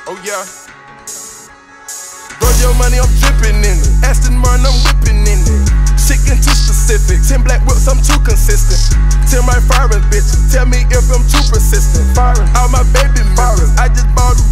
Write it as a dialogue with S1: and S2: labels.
S1: Oh yeah. Rodeo money, I'm dripping in it. Aston Martin, I'm whipping in it. Shit getting too specific. 10 black whips, I'm too consistent. 10 right firing bitches. Tell me if I'm too persistent. Firing all my baby mirrors. I just bought a